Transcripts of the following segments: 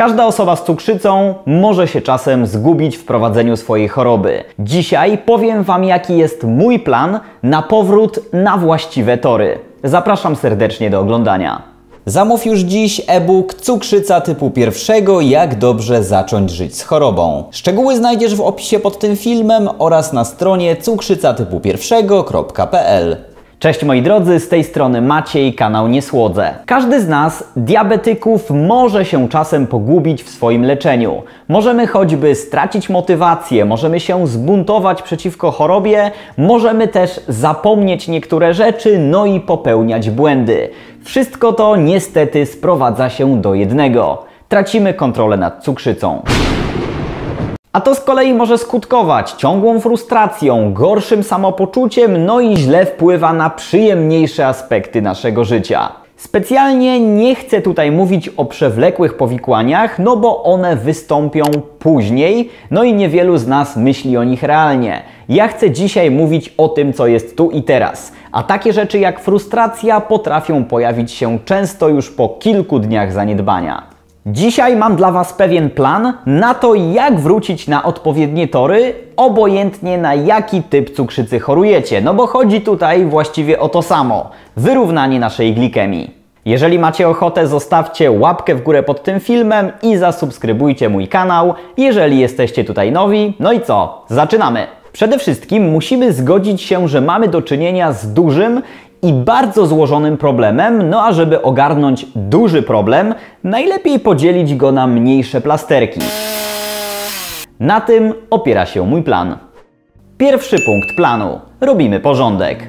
Każda osoba z cukrzycą może się czasem zgubić w prowadzeniu swojej choroby. Dzisiaj powiem Wam, jaki jest mój plan na powrót na właściwe tory. Zapraszam serdecznie do oglądania. Zamów już dziś e-book Cukrzyca typu 1. Jak dobrze zacząć żyć z chorobą. Szczegóły znajdziesz w opisie pod tym filmem oraz na stronie cukrzycatypu1.pl. Cześć moi drodzy, z tej strony Maciej, kanał Nie Słodzę. Każdy z nas, diabetyków, może się czasem pogubić w swoim leczeniu. Możemy choćby stracić motywację, możemy się zbuntować przeciwko chorobie, możemy też zapomnieć niektóre rzeczy, no i popełniać błędy. Wszystko to niestety sprowadza się do jednego. Tracimy kontrolę nad cukrzycą. A to z kolei może skutkować ciągłą frustracją, gorszym samopoczuciem, no i źle wpływa na przyjemniejsze aspekty naszego życia. Specjalnie nie chcę tutaj mówić o przewlekłych powikłaniach, no bo one wystąpią później, no i niewielu z nas myśli o nich realnie. Ja chcę dzisiaj mówić o tym, co jest tu i teraz. A takie rzeczy jak frustracja potrafią pojawić się często już po kilku dniach zaniedbania. Dzisiaj mam dla Was pewien plan na to, jak wrócić na odpowiednie tory, obojętnie na jaki typ cukrzycy chorujecie, no bo chodzi tutaj właściwie o to samo, wyrównanie naszej glikemii. Jeżeli macie ochotę, zostawcie łapkę w górę pod tym filmem i zasubskrybujcie mój kanał, jeżeli jesteście tutaj nowi. No i co? Zaczynamy! Przede wszystkim musimy zgodzić się, że mamy do czynienia z dużym i bardzo złożonym problemem, no a żeby ogarnąć duży problem, najlepiej podzielić go na mniejsze plasterki. Na tym opiera się mój plan. Pierwszy punkt planu. Robimy porządek.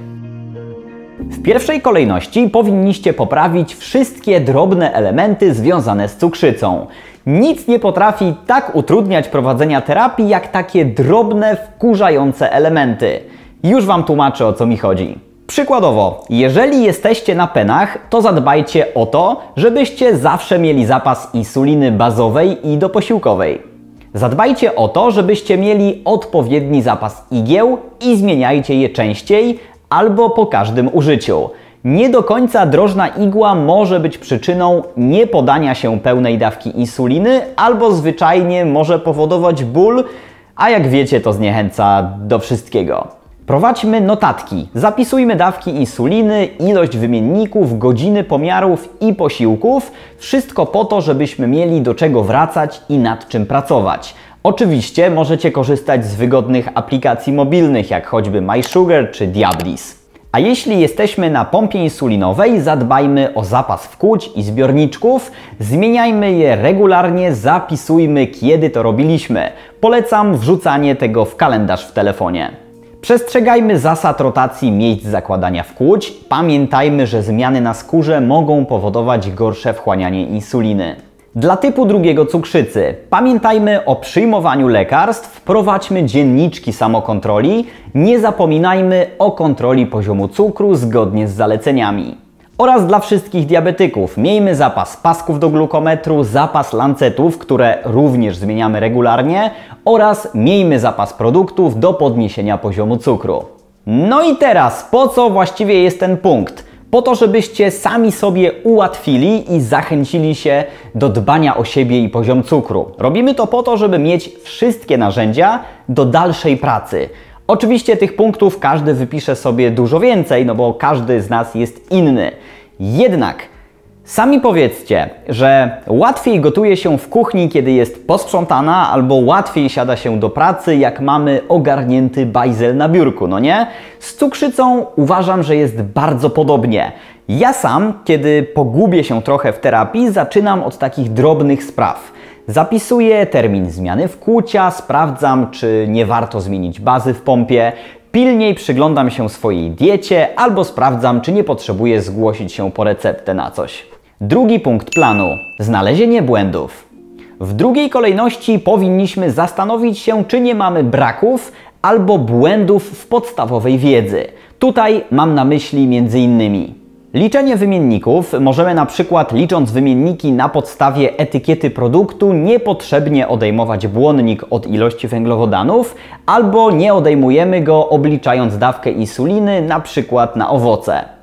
W pierwszej kolejności powinniście poprawić wszystkie drobne elementy związane z cukrzycą. Nic nie potrafi tak utrudniać prowadzenia terapii, jak takie drobne, wkurzające elementy. Już Wam tłumaczę, o co mi chodzi. Przykładowo, jeżeli jesteście na penach, to zadbajcie o to, żebyście zawsze mieli zapas insuliny bazowej i doposiłkowej. Zadbajcie o to, żebyście mieli odpowiedni zapas igieł i zmieniajcie je częściej albo po każdym użyciu. Nie do końca drożna igła może być przyczyną niepodania się pełnej dawki insuliny albo zwyczajnie może powodować ból, a jak wiecie, to zniechęca do wszystkiego. Prowadźmy notatki, zapisujmy dawki insuliny, ilość wymienników, godziny pomiarów i posiłków. Wszystko po to, żebyśmy mieli do czego wracać i nad czym pracować. Oczywiście możecie korzystać z wygodnych aplikacji mobilnych, jak choćby MySugar czy Diablis. A jeśli jesteśmy na pompie insulinowej, zadbajmy o zapas wkłuć i zbiorniczków, zmieniajmy je regularnie, zapisujmy, kiedy to robiliśmy. Polecam wrzucanie tego w kalendarz w telefonie. Przestrzegajmy zasad rotacji miejsc zakładania wkłuć. Pamiętajmy, że zmiany na skórze mogą powodować gorsze wchłanianie insuliny. Dla typu 2 cukrzycy pamiętajmy o przyjmowaniu lekarstw, prowadźmy dzienniczki samokontroli, nie zapominajmy o kontroli poziomu cukru zgodnie z zaleceniami. Oraz dla wszystkich diabetyków miejmy zapas pasków do glukometru, zapas lancetów, które również zmieniamy regularnie oraz miejmy zapas produktów do podniesienia poziomu cukru. No i teraz, po co właściwie jest ten punkt? Po to, żebyście sami sobie ułatwili i zachęcili się do dbania o siebie i poziom cukru. Robimy to po to, żeby mieć wszystkie narzędzia do dalszej pracy. Oczywiście tych punktów każdy wypisze sobie dużo więcej, no bo każdy z nas jest inny. Jednak sami powiedzcie, że łatwiej gotuje się w kuchni, kiedy jest posprzątana, albo łatwiej siada się do pracy, jak mamy ogarnięty bajzel na biurku, no nie? Z cukrzycą uważam, że jest bardzo podobnie. Ja sam, kiedy pogubię się trochę w terapii, zaczynam od takich drobnych spraw. Zapisuję termin zmiany wkłucia, sprawdzam, czy nie warto zmienić bazy w pompie, pilniej przyglądam się swojej diecie albo sprawdzam, czy nie potrzebuję zgłosić się po receptę na coś. Drugi punkt planu. Znalezienie błędów. W drugiej kolejności powinniśmy zastanowić się, czy nie mamy braków albo błędów w podstawowej wiedzy. Tutaj mam na myśli m.in. liczenie wymienników. Możemy na przykład, licząc wymienniki na podstawie etykiety produktu, niepotrzebnie odejmować błonnik od ilości węglowodanów, albo nie odejmujemy go, obliczając dawkę insuliny na przykład na owoce.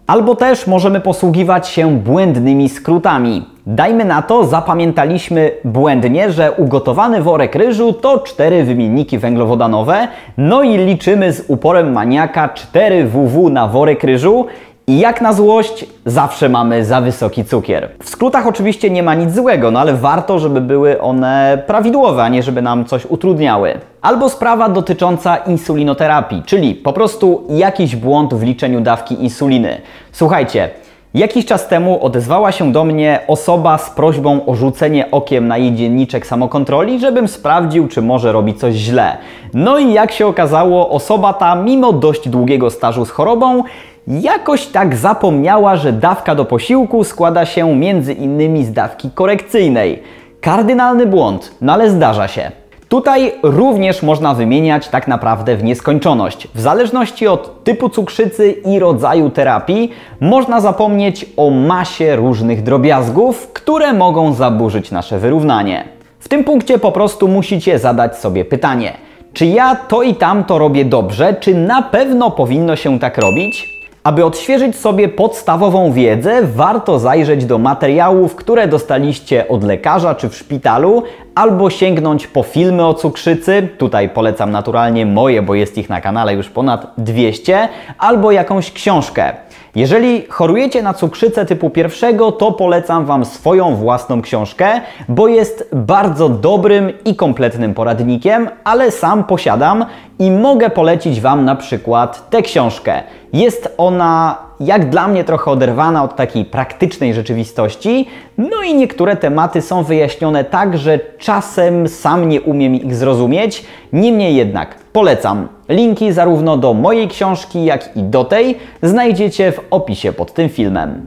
Albo też możemy posługiwać się błędnymi skrótami. Dajmy na to, zapamiętaliśmy błędnie, że ugotowany worek ryżu to 4 wymienniki węglowodanowe, no i liczymy z uporem maniaka 4 ww na worek ryżu i jak na złość zawsze mamy za wysoki cukier. W skrótach oczywiście nie ma nic złego, no ale warto, żeby były one prawidłowe, a nie żeby nam coś utrudniały. Albo sprawa dotycząca insulinoterapii, czyli po prostu jakiś błąd w liczeniu dawki insuliny. Słuchajcie, jakiś czas temu odezwała się do mnie osoba z prośbą o rzucenie okiem na jej dzienniczek samokontroli, żebym sprawdził, czy może robi coś źle. No i jak się okazało, osoba ta, mimo dość długiego stażu z chorobą, jakoś tak zapomniała, że dawka do posiłku składa się między innymi z dawki korekcyjnej. Kardynalny błąd, no ale zdarza się. Tutaj również można wymieniać tak naprawdę w nieskończoność. W zależności od typu cukrzycy i rodzaju terapii można zapomnieć o masie różnych drobiazgów, które mogą zaburzyć nasze wyrównanie. W tym punkcie po prostu musicie zadać sobie pytanie, czy ja to i tamto robię dobrze, czy na pewno powinno się tak robić? Aby odświeżyć sobie podstawową wiedzę, warto zajrzeć do materiałów, które dostaliście od lekarza czy w szpitalu, albo sięgnąć po filmy o cukrzycy, tutaj polecam naturalnie moje, bo jest ich na kanale już ponad 200, albo jakąś książkę. Jeżeli chorujecie na cukrzycę typu 1, to polecam Wam swoją własną książkę, bo jest bardzo dobrym i kompletnym poradnikiem, ale sam posiadam i mogę polecić Wam na przykład tę książkę. Jest ona, jak dla mnie, trochę oderwana od takiej praktycznej rzeczywistości, no i niektóre tematy są wyjaśnione tak, że czasem sam nie umiem ich zrozumieć, niemniej jednak polecam. Linki zarówno do mojej książki, jak i do tej znajdziecie w opisie pod tym filmem.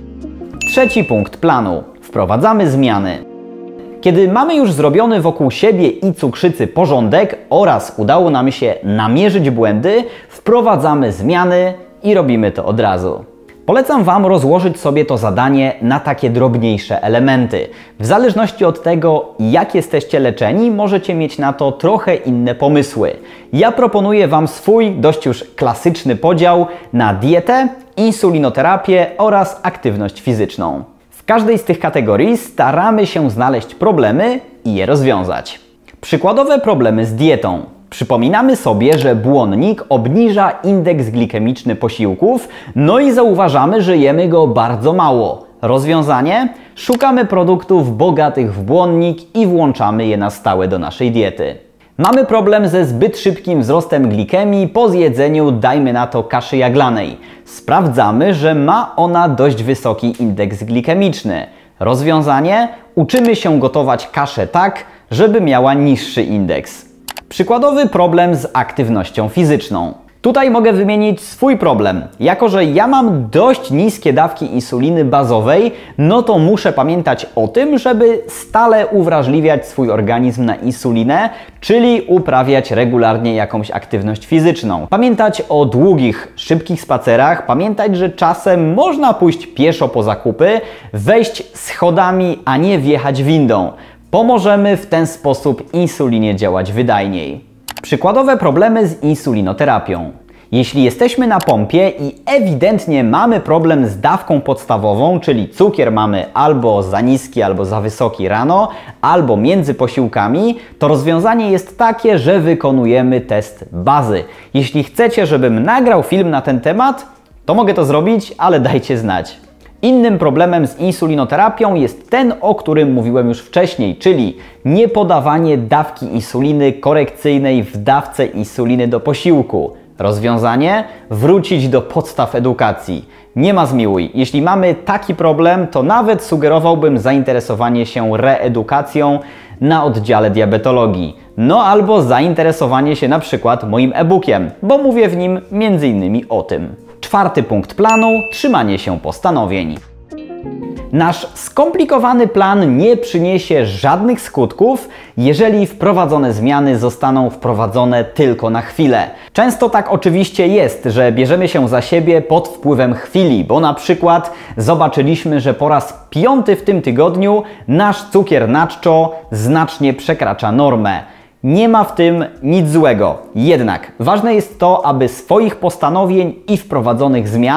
Trzeci punkt planu. Wprowadzamy zmiany. Kiedy mamy już zrobiony wokół siebie i cukrzycy porządek oraz udało nam się namierzyć błędy, wprowadzamy zmiany i robimy to od razu. Polecam Wam rozłożyć sobie to zadanie na takie drobniejsze elementy. W zależności od tego, jak jesteście leczeni, możecie mieć na to trochę inne pomysły. Ja proponuję Wam swój dość już klasyczny podział na dietę, insulinoterapię oraz aktywność fizyczną. W każdej z tych kategorii staramy się znaleźć problemy i je rozwiązać. Przykładowe problemy z dietą. Przypominamy sobie, że błonnik obniża indeks glikemiczny posiłków, no i zauważamy, że jemy go bardzo mało. Rozwiązanie? Szukamy produktów bogatych w błonnik i włączamy je na stałe do naszej diety. Mamy problem ze zbyt szybkim wzrostem glikemii po zjedzeniu, dajmy na to, kaszy jaglanej. Sprawdzamy, że ma ona dość wysoki indeks glikemiczny. Rozwiązanie? Uczymy się gotować kaszę tak, żeby miała niższy indeks. Przykładowy problem z aktywnością fizyczną. Tutaj mogę wymienić swój problem. Jako że ja mam dość niskie dawki insuliny bazowej, no to muszę pamiętać o tym, żeby stale uwrażliwiać swój organizm na insulinę, czyli uprawiać regularnie jakąś aktywność fizyczną. Pamiętać o długich, szybkich spacerach, pamiętać, że czasem można pójść pieszo po zakupy, wejść schodami, a nie wjechać windą. Pomożemy w ten sposób insulinie działać wydajniej. Przykładowe problemy z insulinoterapią. Jeśli jesteśmy na pompie i ewidentnie mamy problem z dawką podstawową, czyli cukier mamy albo za niski, albo za wysoki rano, albo między posiłkami, to rozwiązanie jest takie, że wykonujemy test bazy. Jeśli chcecie, żebym nagrał film na ten temat, to mogę to zrobić, ale dajcie znać. Innym problemem z insulinoterapią jest ten, o którym mówiłem już wcześniej, czyli niepodawanie dawki insuliny korekcyjnej w dawce insuliny do posiłku. Rozwiązanie? Wrócić do podstaw edukacji. Nie ma zmiłuj. Jeśli mamy taki problem, to nawet sugerowałbym zainteresowanie się reedukacją na oddziale diabetologii. No albo zainteresowanie się na przykład moim e-bookiem, bo mówię w nim m.in. o tym. Czwarty punkt planu – trzymanie się postanowień. Nasz skomplikowany plan nie przyniesie żadnych skutków, jeżeli wprowadzone zmiany zostaną wprowadzone tylko na chwilę. Często tak oczywiście jest, że bierzemy się za siebie pod wpływem chwili, bo na przykład zobaczyliśmy, że po raz 5. w tym tygodniu nasz cukier na czczo znacznie przekracza normę. Nie ma w tym nic złego. Jednak ważne jest to, aby swoich postanowień i wprowadzonych zmian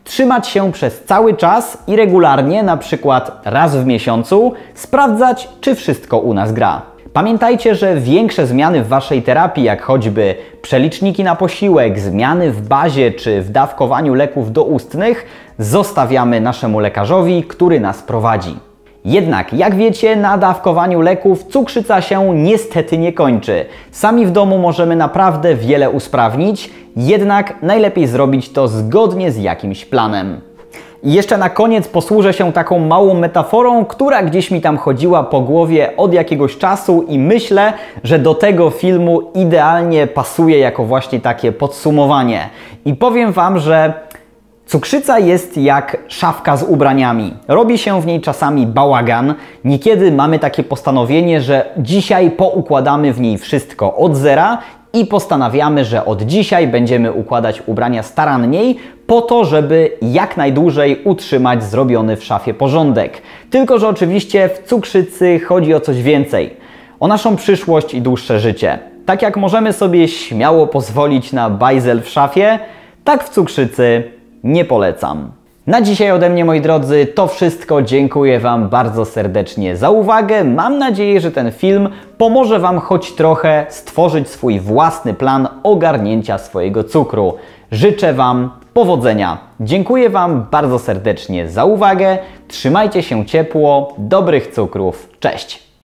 trzymać się przez cały czas i regularnie, na przykład raz w miesiącu, sprawdzać, czy wszystko u nas gra. Pamiętajcie, że większe zmiany w Waszej terapii, jak choćby przeliczniki na posiłek, zmiany w bazie czy w dawkowaniu leków doustnych, zostawiamy naszemu lekarzowi, który nas prowadzi. Jednak, jak wiecie, na dawkowaniu leków cukrzyca się niestety nie kończy. Sami w domu możemy naprawdę wiele usprawnić, jednak najlepiej zrobić to zgodnie z jakimś planem. I jeszcze na koniec posłużę się taką małą metaforą, która gdzieś mi tam chodziła po głowie od jakiegoś czasu i myślę, że do tego filmu idealnie pasuje jako właśnie takie podsumowanie. I powiem Wam, że cukrzyca jest jak szafka z ubraniami. Robi się w niej czasami bałagan. Niekiedy mamy takie postanowienie, że dzisiaj poukładamy w niej wszystko od zera i postanawiamy, że od dzisiaj będziemy układać ubrania staranniej po to, żeby jak najdłużej utrzymać zrobiony w szafie porządek. Tylko że oczywiście w cukrzycy chodzi o coś więcej. O naszą przyszłość i dłuższe życie. Tak jak możemy sobie śmiało pozwolić na bajzel w szafie, tak w cukrzycy nie polecam. Na dzisiaj ode mnie, moi drodzy, to wszystko. Dziękuję Wam bardzo serdecznie za uwagę. Mam nadzieję, że ten film pomoże Wam choć trochę stworzyć swój własny plan ogarnięcia swojego cukru. Życzę Wam powodzenia. Dziękuję Wam bardzo serdecznie za uwagę. Trzymajcie się ciepło, dobrych cukrów. Cześć!